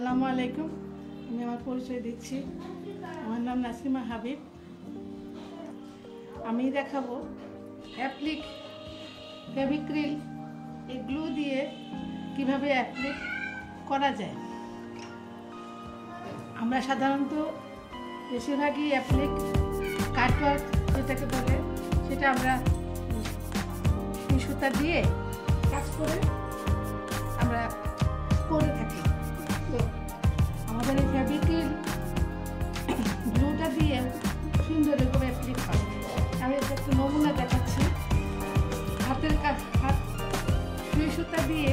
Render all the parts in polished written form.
আসসালামু আলাইকুম। আমি আমার পরিচয় দিচ্ছি। আমার নাম নাসিমা হাবিব। আমি দেখাবো অ্যাপ্লিক ফেভিক্রিল এই গ্লু দিয়ে কিভাবে অ্যাপ্লিক করা যায়। আমরা সাধারণত বেশিরভাগই অ্যাপ্লিক কাটওয়ার্ক যেটাকে বলে সেটা আমরা সুতা দিয়ে কাজ করে আমরা করে থাকি। তো আমাদের এই ফেভিক্রিল গ্লুটা দিয়ে সুন্দর এরকম অ্যাপ্লিক হয়। আমি একটু নমুনা দেখাচ্ছি। হাতের হাত সুই সুতা দিয়ে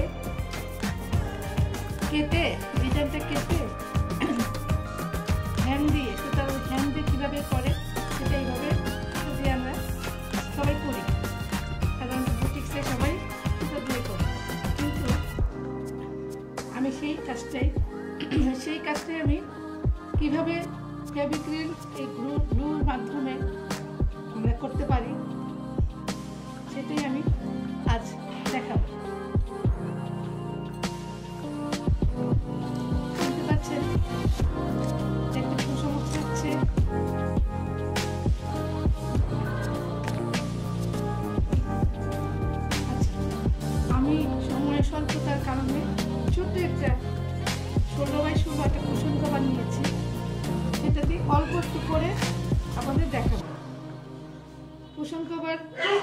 কেটে ডিজাইনটা কেটে হ্যান্ড দিয়ে সুতার হ্যান্ড দিয়ে কীভাবে করে সেটা এইভাবে যদি আমরা সবাই করি, সাধারণত বুটিক্সে সবাই সুতা দিয়ে করে, কিন্তু আমি সেই কাজটাই আমি কীভাবে ফেভিক্রিল এই গ্লুর মাধ্যমে আমরা করতে পারি সেটাই আমি আজ দেখাবো। শুনতে পাচ্ছেন একটু সমস্যা হচ্ছে। আচ্ছা, আমি সময়ের স্বল্পতার কারণে ছোট্ট একটা 16x16 একটা কুশন কভার নিয়েছি। সেটা দিয়ে অল্প একটু করে আমাদের দেখাবো কুশন কভার।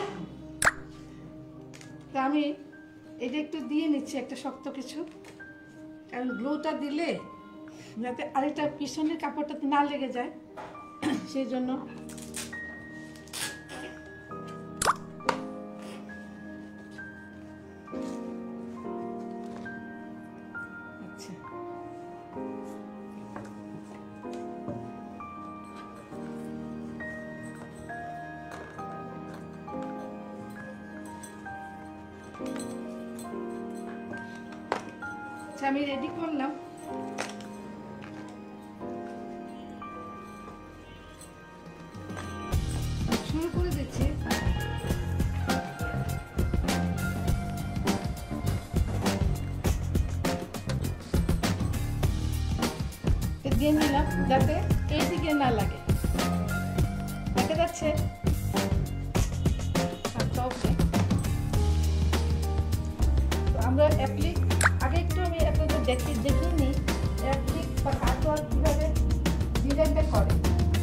তা আমি এটা একটু দিয়ে নিচ্ছি একটা শক্ত কিছু, কারণ গ্লুটা দিলে যাতে আরেকটা পিছনের কাপড়টাতে না লেগে যায় সেই জন্য। আচ্ছা, আমি রেডি করলাম। শুরু করে দিচ্ছি। দিয়ে নিলাম যাতে এই দিকে না লাগে। দেখা যাচ্ছে আমরা অ্যাপ্লিক আগে একটু আমি আপনাদের দেখিয়ে নিই অ্যাপ্লিক বা কাটওয়ার্ক কীভাবে ডিজাইনটা করে।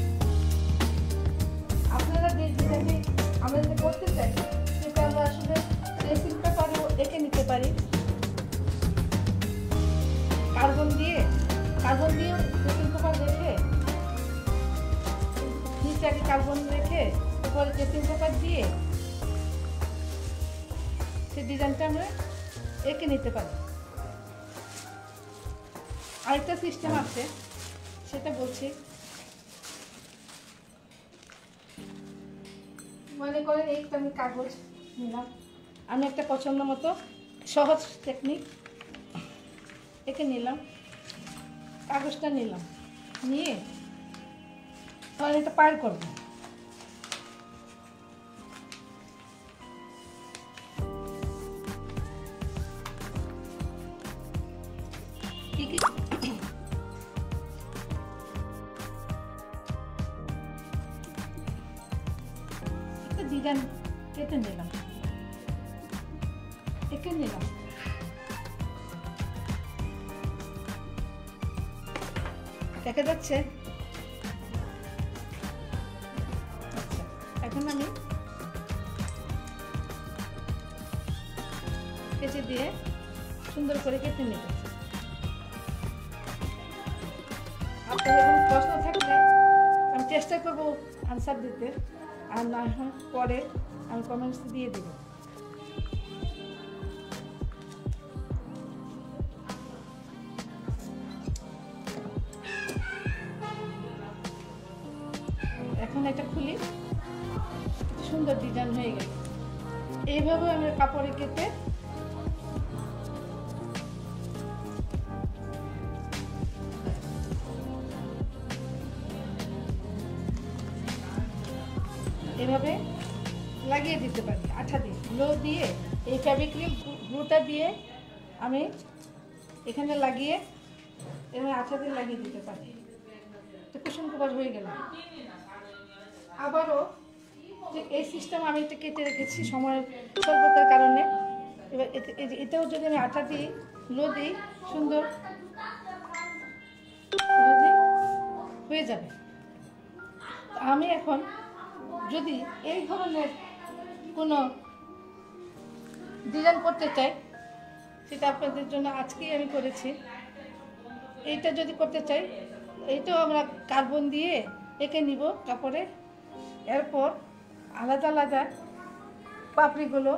আপনারা যে ডিজাইনটি আমরা যদি করতে চাই সেটা আমরা আসলে ট্রেসিং পেপারও এঁকে নিতে পারি। কার্বন দিয়েও ট্রেসিং পেপার রেখে নিচে আগে কার্বন রেখে তারপরে ট্রেসিং পেপার দিয়ে সেই ডিজাইনটা আমরা এঁকে নিতে পারি। আরেকটা সিস্টেম আছে, সেটা বলছি। মনে করেন এইটা আমি কাগজ নিলাম, আমি একটা পছন্দ মতো সহজ টেকনিক এঁকে নিলাম। কাগজটা নিলাম, নিয়ে তখন এটা পার করবো। ডিজাইন কেটে নিলাম, এঁকে নিলাম। দেখা যাচ্ছে? আচ্ছা, এখন আমি কেটে দিয়ে সুন্দর করে কেটে নিব। আপনাদের কোনো প্রশ্ন থাকলে আমি চেষ্টা করবো আনসার দিতে, আর না হয় পরে আমি কমেন্টস দিয়ে দেব। এখন এটা খুলি, সুন্দর ডিজাইন হয়ে গেল। এইভাবে আমরা কাপড়ে কেটে এভাবে লাগিয়ে দিতে পারি আঠা দিয়ে, গ্লো দিয়ে। এই ফেভিক্রিল গ্লুটা দিয়ে আমি এখানে লাগিয়ে এভাবে আঠা দিয়ে লাগিয়ে দিতে পারি। তো কুসুম কভার হয়ে গেল। আবারও যে এই সিস্টেম আমি এটা কেটে রেখেছি সময়ের স্বল্পতার কারণে। এবার এতেও যদি আমি আঠা দিই, লো দিই, সুন্দর হয়ে যাবে। আমি এখন যদি এই ধরনের কোনো ডিজাইন করতে চাই, সেটা আপনাদের জন্য আজকেই আমি করেছি। এইটা যদি করতে চাই, এইটাও আমরা কার্বন দিয়ে এঁকে নিব কাপড়ে। এরপর আলাদা আলাদা পাপড়িগুলো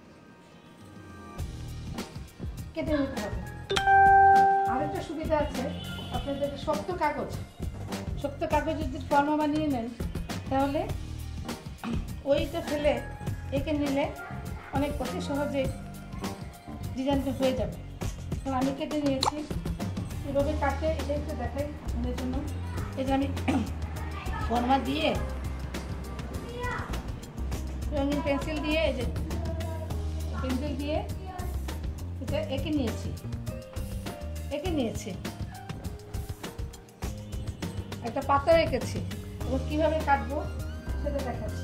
কেটে নিতে হবে। আরেকটা সুবিধা আছে, আপনাদের শক্ত কাগজ যদি ফর্মা বানিয়ে নেন, তাহলে ওইটা ফেলে এঁকে নিলে অনেক অতি সহজে ডিজাইনটা হয়ে যাবে। কারণ আমি কেটে নিয়েছি, এভাবে কাটে এটা একটু দেখাই আপনাদের জন্য। এই যে আমি ফর্মা দিয়ে রঙিন পেন্সিল দিয়ে, এই যে পেন্সিল দিয়ে এটা এঁকে নিয়েছি। একটা পাতা এঁকেছি, এবং কীভাবে কাটবো সেটা দেখাচ্ছি।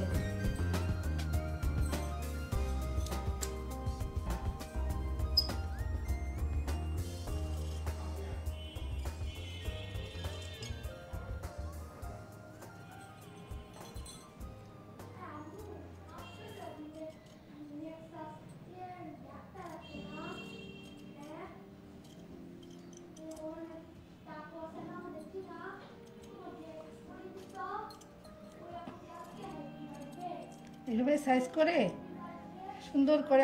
এভাবে সাইজ করে সুন্দর করে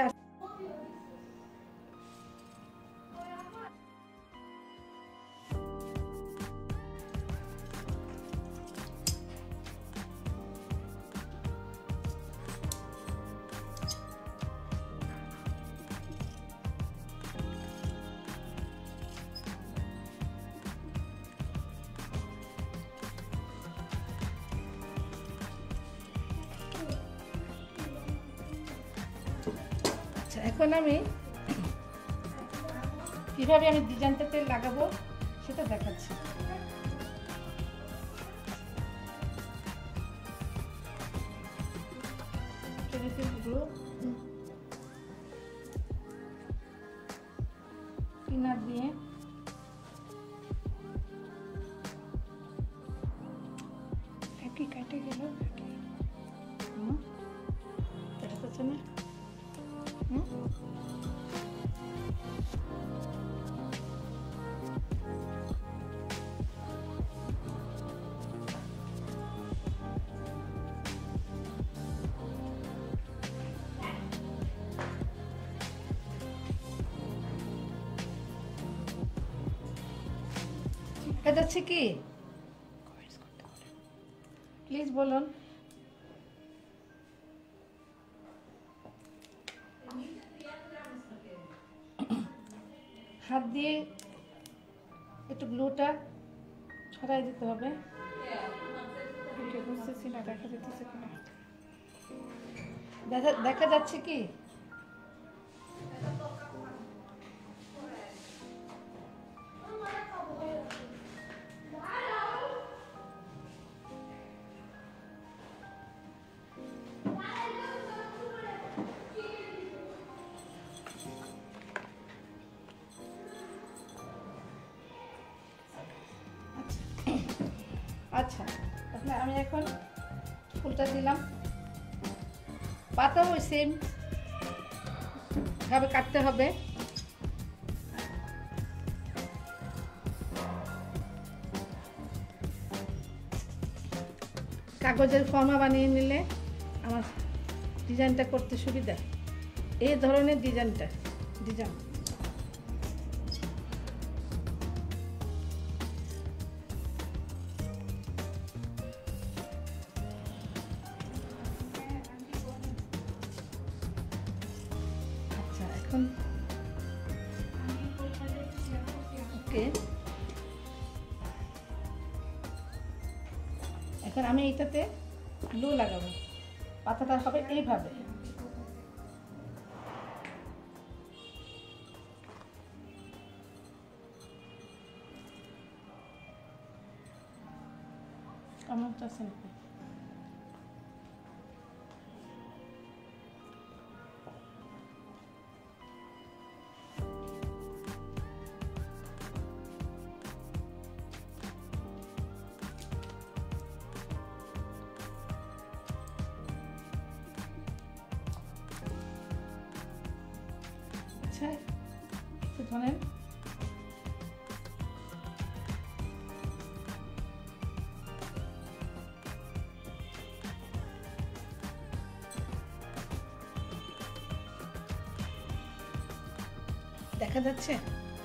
এখন আমি কিভাবে আমি ডিজাইনটাতে লাগাবো সেটা দেখাচ্ছি। কিনার দিয়ে কেটে গেল, দেখা যাচ্ছে না? দেখা যাচ্ছে কি? প্লিজ বলুন। হাত দিয়ে একটু গ্লুটা ছড়াই দিতে হবে। বুঝতেছি না দেখা যাচ্ছে কিনা, দেখা যাচ্ছে কি? আচ্ছা, তাহলে আমি এখন ফুলটা দিলাম। পাতাও সেম ভাবে কাটতে হবে। কাগজের ফর্মা বানিয়ে নিলে আমার ডিজাইনটা করতে সুবিধা। এই ধরনের ডিজাইন ওকে, এখন আমি এইটাতে গ্লু লাগাবো। পাতাটা হবে এইভাবে। চামচ আছে নাকি? আচ্ছা, ধরেন দেখা যাচ্ছে।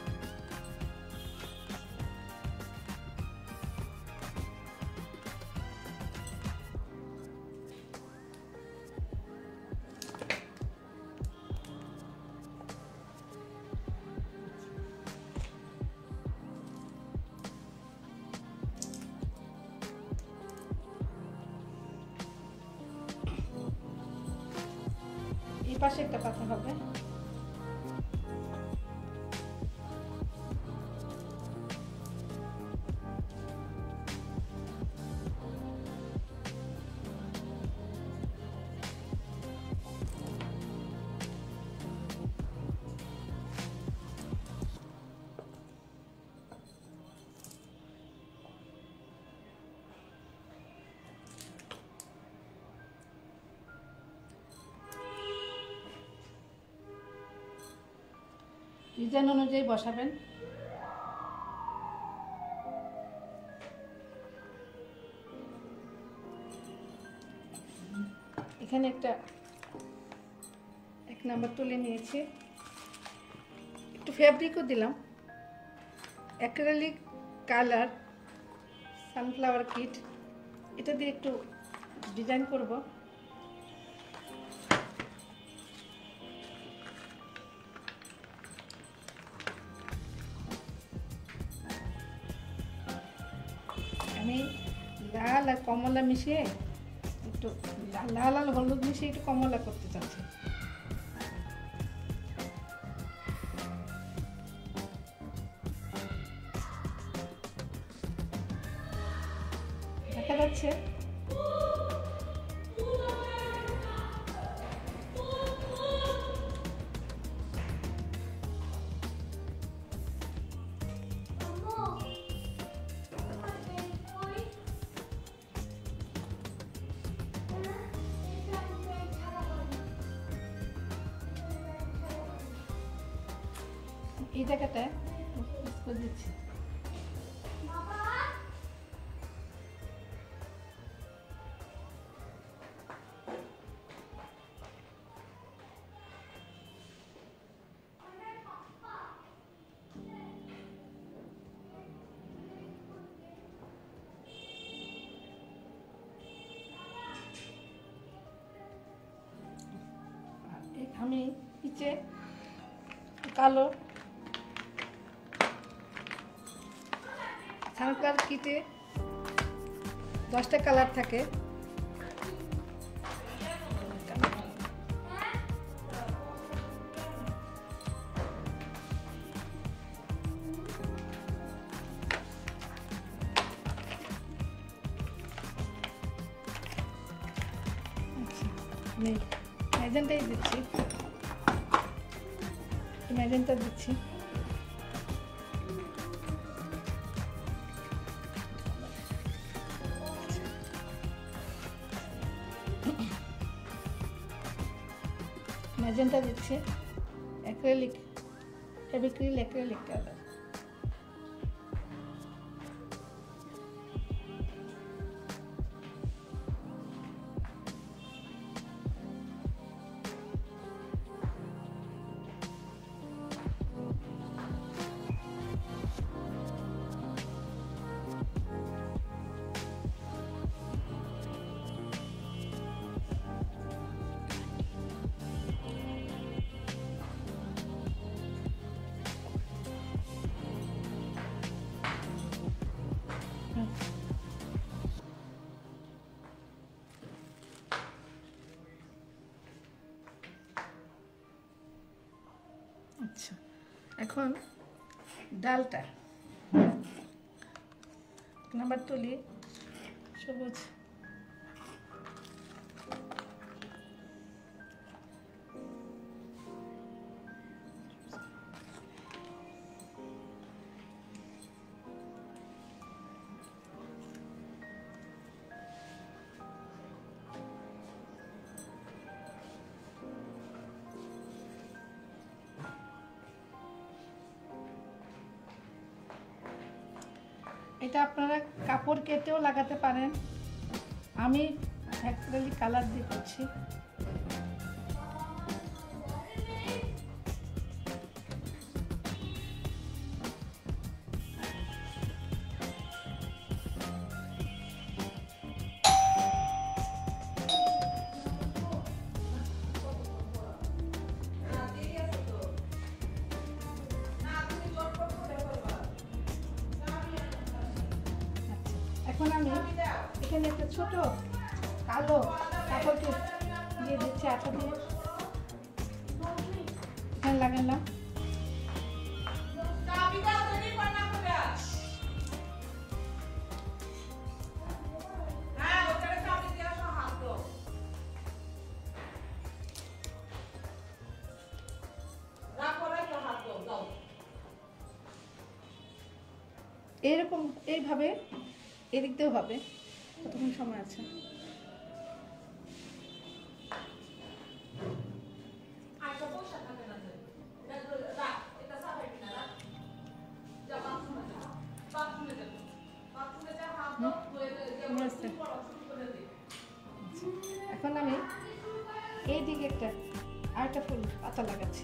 এই পাশে একটা পাতা হবে। ডিজাইন অনুযায়ী বসাবেন। এখানে একটা 1 নাম্বার তুলে নিয়েছি, একটু ফেব্রিকও দিলাম, অ্যাক্রিলিক কালার সানফ্লাওয়ার কিট, এটা দিয়ে একটু ডিজাইন করব। আমি লাল আর কমলা মিশিয়ে একটু লাল আর হলুদ মিশিয়ে একটু কমলা করতে চাচ্ছি। দেখা যাচ্ছে। এই জায়গাটায় দিচ্ছি। আমি নিচে কালো সানফ্লাওয়ার কিটে 10টা কালার থাকে। ম্যাজেন্টাই দিচ্ছি, ম্যাজেন্টা দিচ্ছি। ম্যাজেন্টা দিচ্ছি, অ্যাক্রিলিক ফেভিক্রিল অ্যাক্রিলিক কালার। আচ্ছা, এখন ডালটা নাম্বার তুলি সবুজ। এটা আপনারা কাপড় কেটেও লাগাতে পারেন, আমি অ্যাকচুয়ালি কালার দিয়ে করছি। এখন আমি এখানে একটা ছোট কালো কাপড়কে দিয়ে দিচ্ছি, আঠা দিয়ে এখানে লাগালাম। এরকম এইভাবে এদিক দিয়েও হবে, কতক্ষণ সময় আছে। এখন আমি এইদিকে একটা আরেকটা ফুল পাতা লাগাচ্ছি।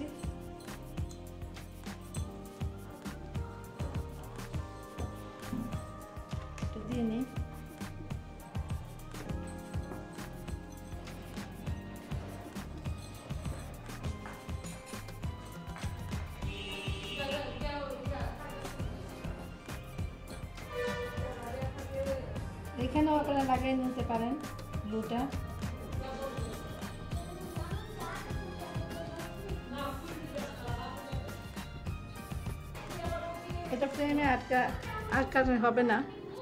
দিয়ে নিই। এখানেও আপনারা লাগিয়ে নিতে পারেন ব্লুটা। এটা ফ্রেমে আটকানো হবে না।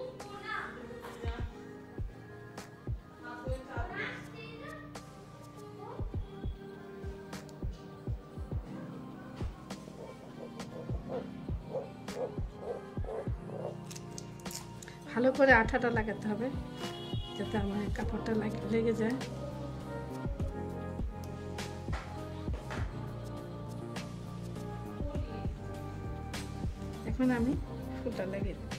ভালো করে আঠাটা লাগাতে হবে যাতে আমার কাপড়টা লেগে যায়। এখন আমি ফুলটা লাগিয়ে দিই।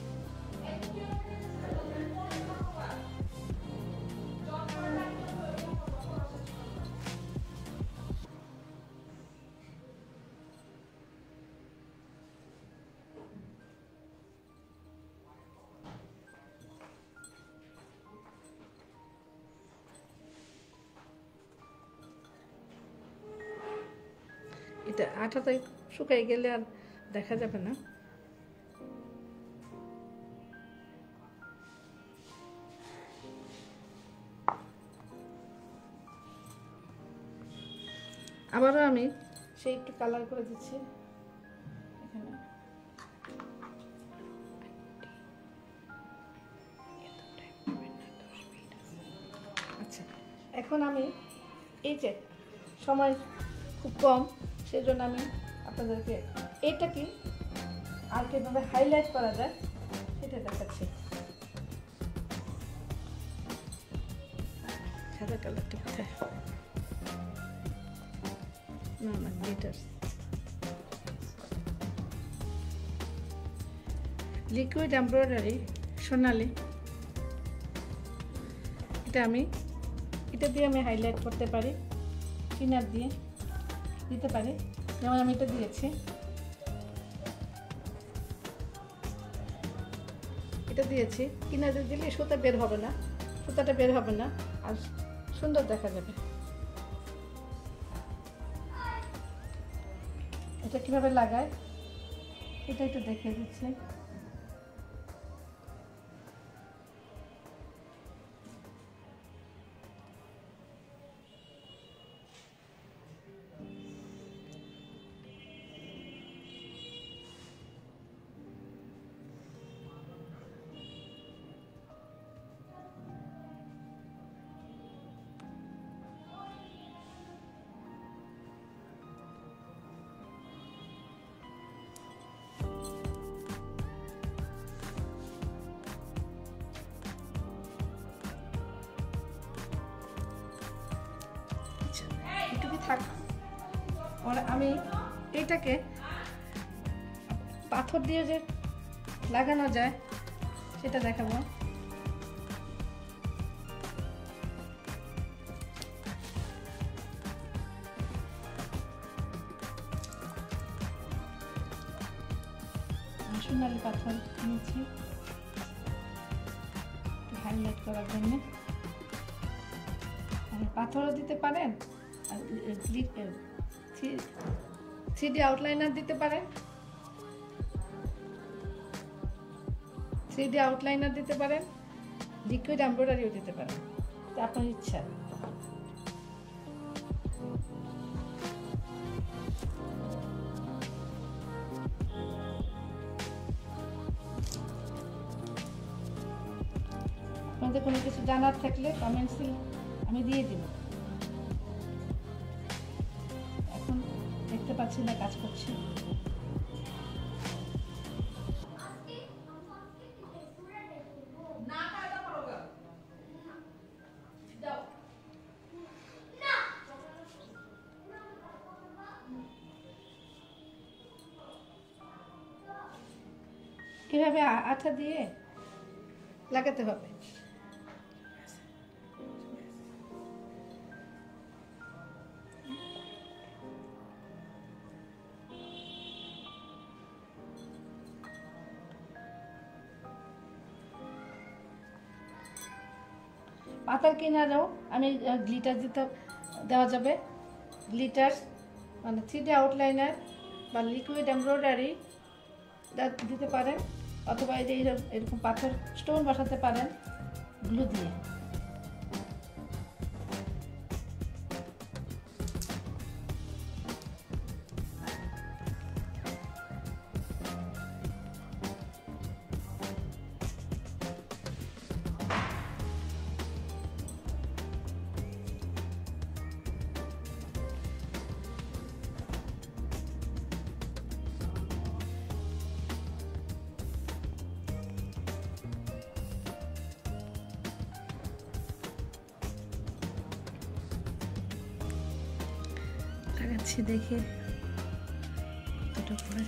এটা আঠাটা শুকাই গেলে আর দেখা যাবে না। আবারও আমি সেই একটু কালার করে দিচ্ছি এখানে। আচ্ছা, এখন আমি এই যে সময় খুব কম, সেই জন্য আমি আপনাদেরকে এটা কি আর কীভাবে হাইলাইট করা যায় সেটা দেখাচ্ছি। সাদা কালারটা কোথায়? না গ্লিটার, লিকুইড এমব্রয়ডারি সোনালি। এটা দিয়ে আমি হাইলাইট করতে পারি, কিনার দিয়ে দিতে পারি, যেমন আমি এটা দিয়েছি। এটা দিয়েছি, কিনারে দিলে সুতা বের হবে না, সুতাটা বের হবে না আর সুন্দর দেখা যাবে। এটা কিভাবে লাগায় এটা একটু দেখিয়ে দিচ্ছি। থাক। আমি এইটাকে পাথর দিয়ে যে লাগানো যায় সেটা দেখাবো। সোনালি পাথর নিয়েছি হাইলাইট করার জন্য। পাথরও দিতে পারেন, আর 3D আউটলাইনার দিতে পারেন, 3D আউটলাইনার দিতে পারেন, লিকুইড এমব্রয়ডারিও দিতে পারেন, এটা আপনার ইচ্ছা। আপনাদের কোনো কিছু জানার থাকলে কমেন্টসে আমি দিয়ে দিব। এখন দেখতে পাচ্ছি না কাজ করছি। কিভাবে আঠা দিয়ে লাগাতে হবে। পাতার কিনারেও আমি গ্লিটার দেওয়া যাবে। গ্লিটার মানে 3D আউটলাইনার বা লিকুইড এমব্রয়ডারি দিতে পারেন, অথবা এই যে এরকম পাথর স্টোন বসাতে পারেন গ্লু দিয়ে। লাগাচ্ছি দেখে কতটা পড়ে।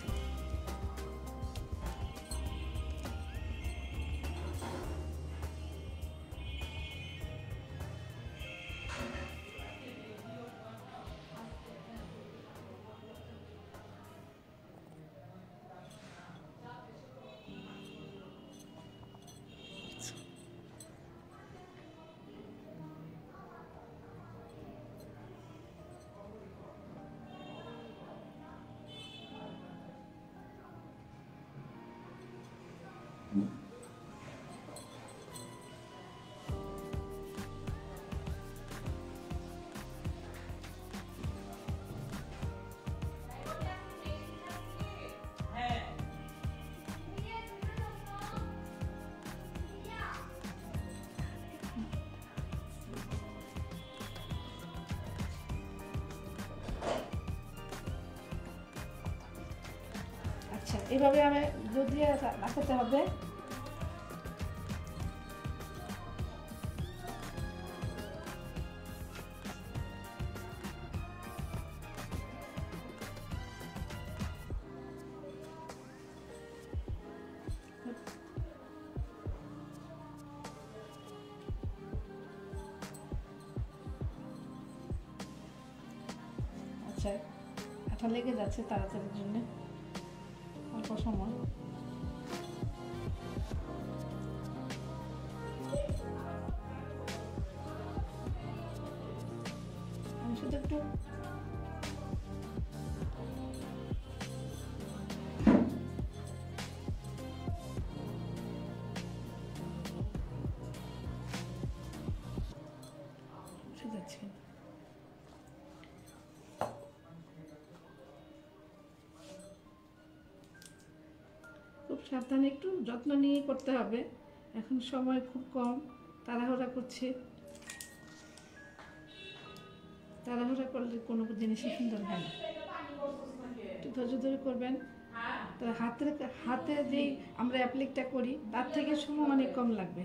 আচ্ছা, এইভাবে আমি দুধ দিয়ে রাখতে হবে। আচ্ছা, আঠা লেগে যাচ্ছে তাড়াতাড়ির জন্য অল্প সময়। আমি শুধু একটু যাচ্ছি। খুব সাবধানে একটু যত্ন নিয়ে করতে হবে। এখন সময় খুব কম, তাড়াহুড়া করছি। তাড়াহুড়া করলে কোনো জিনিসই সুন্দর হয় না। একটু ধৈর্য ধরে করবেন। তো হাতে যেই আমরা অ্যাপ্লিকটা করি তার থেকে সময় অনেক কম লাগবে।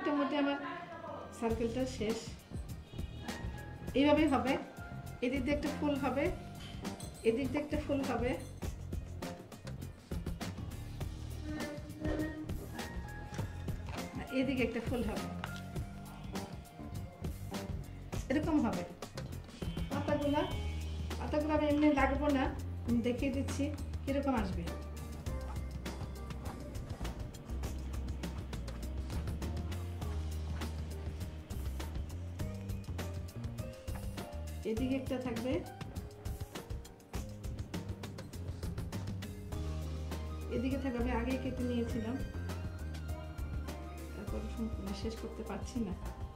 মোটামুটি আমার সার্কেলটা শেষ। এইভাবেই হবে, এদিক দিয়ে একটা ফুল হবে, এদিক দিয়ে একটা ফুল হবে, এদিকে একটা ফুল হবে, এরকম হবে। পাতাগুলো আমি এমনি লাগবো না, আমি দেখিয়ে দিচ্ছি কিরকম আসবে। এদিকে একটা থাকবে, এদিকে থাকবে। আমি আগেই কেটে নিয়েছিলাম, তারপর সম্পূর্ণ শেষ করতে পারছি না।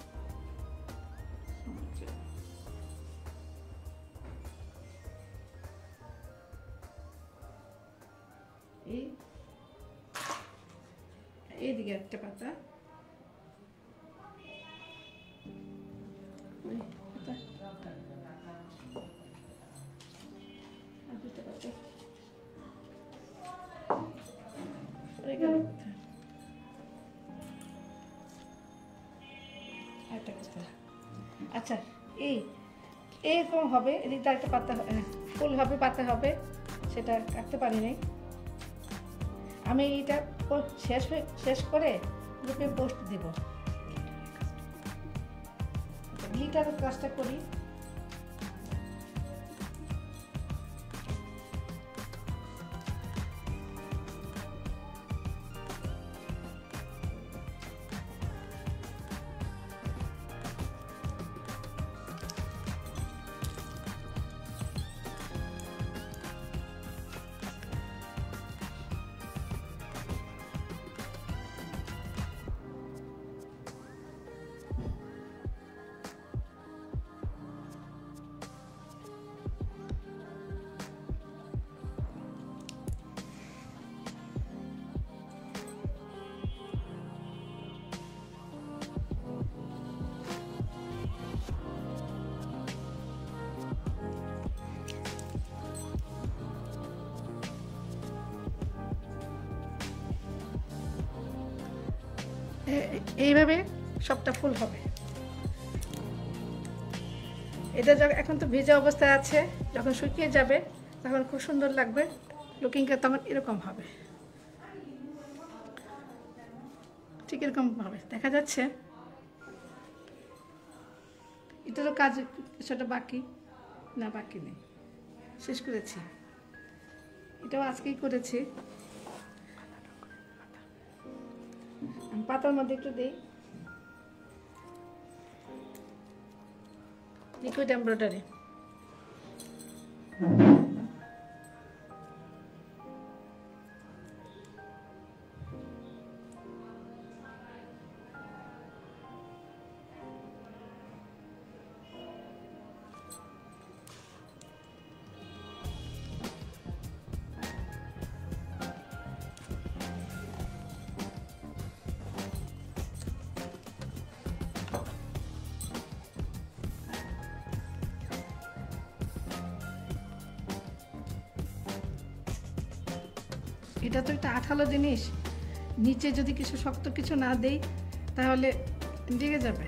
এইদিকে একটা পাতা, আচ্ছা এইরকম হবে। এদিকটা একটা পাতা ফুল হবে, পাতা হবে, সেটা কাটতে পারি নাই। আমি এটা শেষ করে গ্রুপে পোস্ট দিব। গ্লিটারের কাজটা করি। এইভাবে সবটা ফুল হবে। এটা এখন তো ভেজা অবস্থায় আছে, যখন শুকিয়ে যাবে তখন খুব সুন্দর লাগবে। লুকিংটা তখন এরকম হবে, ঠিক এরকম হবে। দেখা যাচ্ছে এটারও কাজ সেটা বাকি না, বাকি নেই, শেষ করেছি। এটাও আজকেই করেছি। পাতার মধ্যে একটু দিই লিকুইড এমব্রয়ডারি। এটা তো একটা আঠালো জিনিস, নিচে যদি কিছু শক্ত কিছু না দেই তাহলে লেগে যাবে।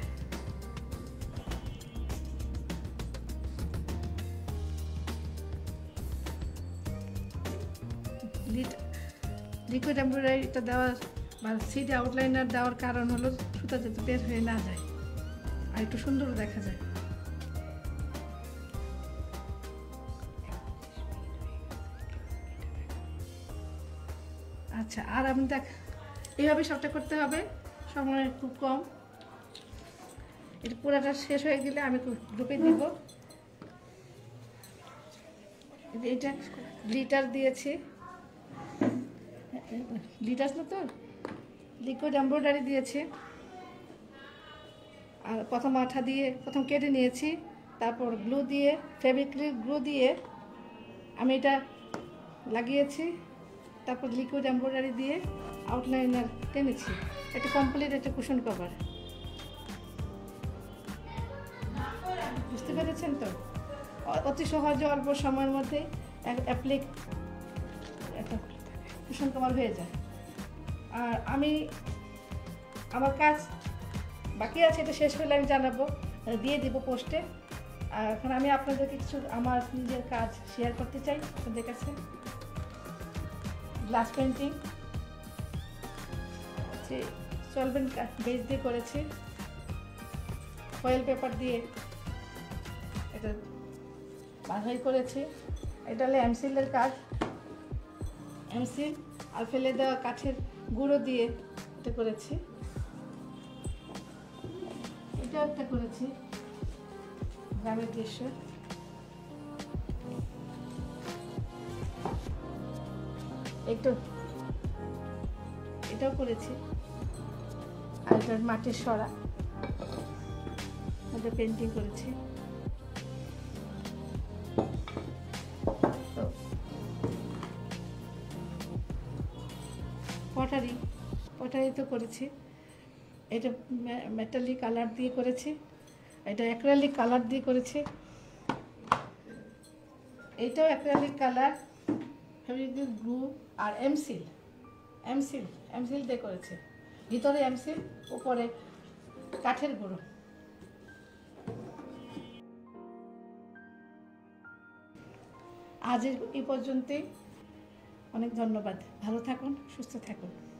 লিকুইড এমব্রয়ডারিটা দেওয়া বা সিড আউটলাইনার দেওয়ার কারণ হলো সুতা যাতে বের হয়ে না যায় আর একটু সুন্দর দেখা যায়। আচ্ছা, আর আমি দেখ এইভাবে সবটা করতে হবে, সময় খুব কম। এটা পুরাটা শেষ হয়ে গেলে আমি গ্রুপে দিব। এটা গ্লিটার দিয়েছি, গ্লিটার না তো লিকুইড এমব্রয়ডারি দিয়েছি। আর প্রথম আঠা দিয়ে প্রথম কেটে নিয়েছি, তারপর গ্লু দিয়ে ফেভিক্রিল গ্লু দিয়ে আমি এটা লাগিয়েছি, তারপর লিকুইড এমব্রয়ডারি দিয়ে আউটলাইনার টেনেছি। এটা কমপ্লিট একটা কুশন কভার। বুঝতে পেরেছেন তো? অতি সহজে অল্প সময়ের মধ্যে অ্যাপ্লিক একটা কুশন কভার হয়ে যায়। আর আমি আমার কাজ বাকি আছে, এটা শেষ হলে আমি জানাবো, দিয়ে দিব পোস্টে। আর এখন আমি আপনাদেরকে কিছু আমার নিজের কাজ শেয়ার করতে চাই আপনাদের কাছে। গ্লাস পেন্টিং যে সলভেন্ট বেস দিয়ে করেছি, ফয়েল পেপার দিয়ে এটা বাছাই করেছি। এটা হলো এমসিলের কাজ, এমসিল আর ফেলে দেওয়া কাঠের গুঁড়ো দিয়ে এটা করেছি। এটা একটা করেছি গ্রামের দৃশ্য। একটু এটাও করেছি, আর এটার মাটির সরা, এটা পেন্টিং করেছি। তো পটারি তো করেছি, এটা মেটালিক কালার দিয়ে করেছি, এটা অ্যাক্রিলিক কালার দিয়ে করেছি। এইটাও অ্যাক্রিলিক কালার, ফেভিকুইক গ্লু আর এমসিল দিয়ে করেছি। ভিতরে এমসিল, উপরে কাঠের গুঁড়ো। আজ এই পর্যন্তই। অনেক ধন্যবাদ। ভালো থাকুন, সুস্থ থাকুন।